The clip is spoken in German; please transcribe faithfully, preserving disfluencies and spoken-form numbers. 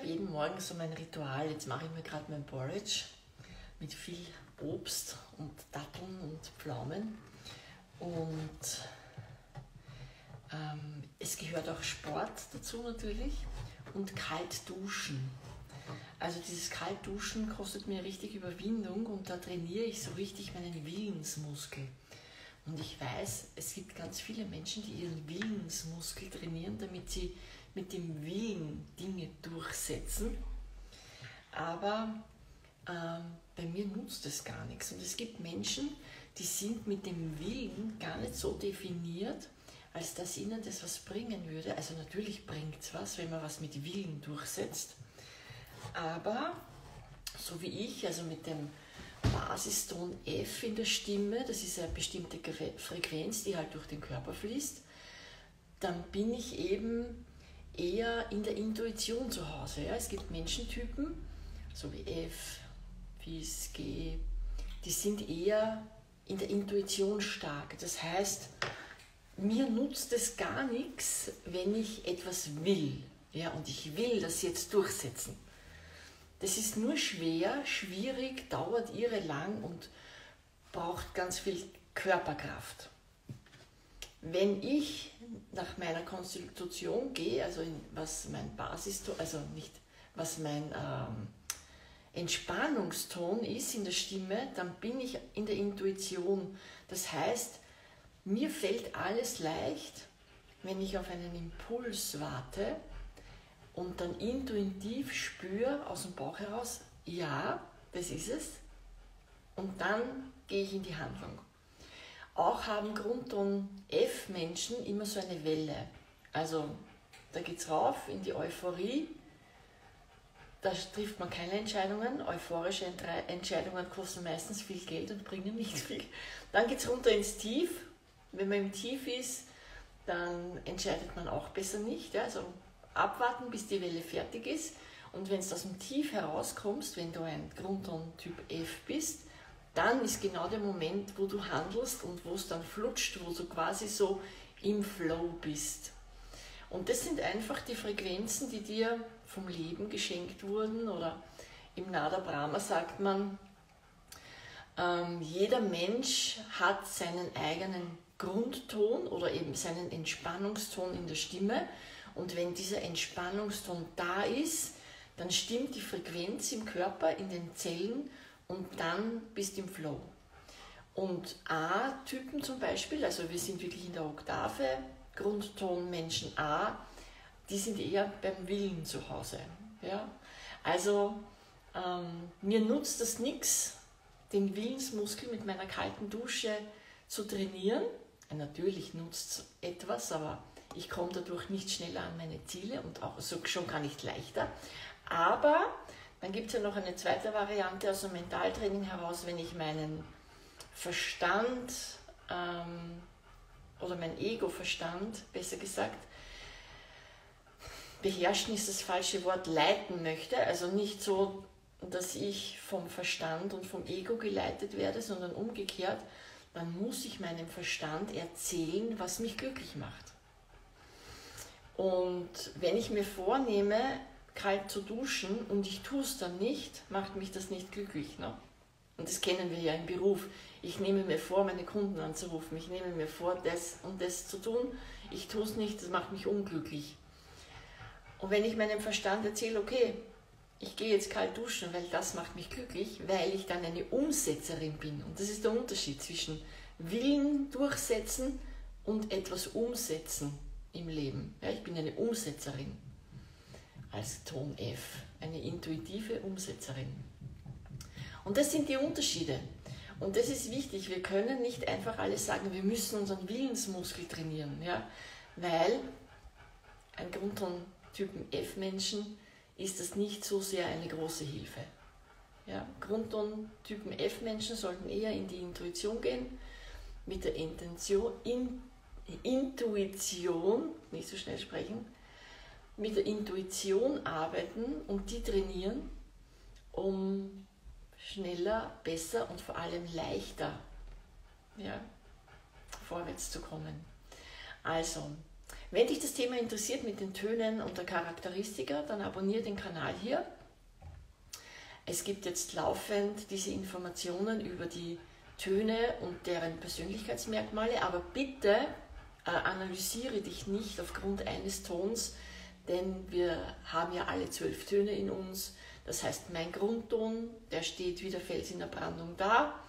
habe jeden Morgen so mein Ritual. Jetzt mache ich mir gerade mein Porridge mit viel Obst und Datteln und Pflaumen. Und ähm, es gehört auch Sport dazu natürlich und kalt duschen. Also dieses Kaltduschen kostet mir richtig Überwindung und da trainiere ich so richtig meinen Willensmuskel. Und ich weiß, es gibt ganz viele Menschen, die ihren Willensmuskel trainieren, damit sie mit dem Willen Dinge durchsetzen. Aber ähm, bei mir nutzt es gar nichts. Und es gibt Menschen, die sind mit dem Willen gar nicht so definiert, als dass ihnen das was bringen würde. Also natürlich bringt es was, wenn man was mit Willen durchsetzt. Aber so wie ich, also mit dem Basiston F in der Stimme, das ist eine bestimmte Frequenz, die halt durch den Körper fließt, dann bin ich eben eher in der Intuition zu Hause. Ja? Es gibt Menschentypen, so wie F, Fis, G, die sind eher in der Intuition stark. Das heißt, mir nutzt es gar nichts, wenn ich etwas will. Ja? Und ich will das jetzt durchsetzen. Das ist nur schwer, schwierig, dauert irrelang und braucht ganz viel Körperkraft. Wenn ich nach meiner Konstitution gehe, also in, was mein Basiston, also nicht was mein ähm, Entspannungston ist in der Stimme, dann bin ich in der Intuition. Das heißt, mir fällt alles leicht, wenn ich auf einen Impuls warte und dann intuitiv spüre aus dem Bauch heraus, ja, das ist es. Und dann gehe ich in die Handlung. Auch haben Grundton F-Menschen immer so eine Welle. Also da geht es rauf in die Euphorie, da trifft man keine Entscheidungen. Euphorische Entscheidungen kosten meistens viel Geld und bringen nicht viel. Dann geht es runter ins Tief. Wenn man im Tief ist, dann entscheidet man auch besser nicht. Ja? Also abwarten, bis die Welle fertig ist. Und wenn du aus dem Tief herauskommst, wenn du ein Grundton Typ F bist, dann ist genau der Moment, wo du handelst und wo es dann flutscht, wo du quasi so im Flow bist. Und das sind einfach die Frequenzen, die dir vom Leben geschenkt wurden. Oder im Nada Brahma sagt man, ähm, jeder Mensch hat seinen eigenen Grundton oder eben seinen Entspannungston in der Stimme. Und wenn dieser Entspannungston da ist, dann stimmt die Frequenz im Körper, in den Zellen und dann bist du im Flow. Und A-Typen zum Beispiel, also wir sind wirklich in der Oktave, Grundton Menschen A, die sind eher beim Willen zu Hause. Ja? Also ähm, mir nutzt das nichts, den Willensmuskel mit meiner kalten Dusche zu trainieren. Natürlich nutzt es etwas, aber ich komme dadurch nicht schneller an meine Ziele und auch so schon gar nicht leichter. Aber dann gibt es ja noch eine zweite Variante aus dem Mentaltraining heraus, wenn ich meinen Verstand ähm, oder mein Ego-Verstand, besser gesagt, beherrschen ist das falsche Wort, leiten möchte. Also nicht so, dass ich vom Verstand und vom Ego geleitet werde, sondern umgekehrt, dann muss ich meinem Verstand erzählen, was mich glücklich macht. Und wenn ich mir vornehme, kalt zu duschen und ich tue es dann nicht, macht mich das nicht glücklich. Ne? Und das kennen wir ja im Beruf. Ich nehme mir vor, meine Kunden anzurufen. Ich nehme mir vor, das und das zu tun. Ich tue es nicht, das macht mich unglücklich. Und wenn ich meinem Verstand erzähle, okay, ich gehe jetzt kalt duschen, weil das macht mich glücklich, weil ich dann eine Umsetzerin bin. Und das ist der Unterschied zwischen Willen durchsetzen und etwas umsetzen im Leben. Ja, ich bin eine Umsetzerin als Ton F, eine intuitive Umsetzerin. Und das sind die Unterschiede. Und das ist wichtig. Wir können nicht einfach alles sagen, wir müssen unseren Willensmuskel trainieren, ja? Weil ein Grundton-Typen F-Menschen ist das nicht so sehr eine große Hilfe. Ja? Grundton-Typen F-Menschen sollten eher in die Intuition gehen, mit der Intention, in, Intuition, nicht so schnell sprechen, mit der Intuition arbeiten und die trainieren, um schneller, besser und vor allem leichter, ja, vorwärts zu kommen. Also, Wenn dich das Thema interessiert mit den Tönen und der Charakteristika, dann abonniere den Kanal hier. Es gibt jetzt laufend diese Informationen über die Töne und deren Persönlichkeitsmerkmale, aber bitte äh, analysiere dich nicht aufgrund eines Tons, denn wir haben ja alle zwölf Töne in uns. Das heißt, mein Grundton, der steht wie der Fels in der Brandung da.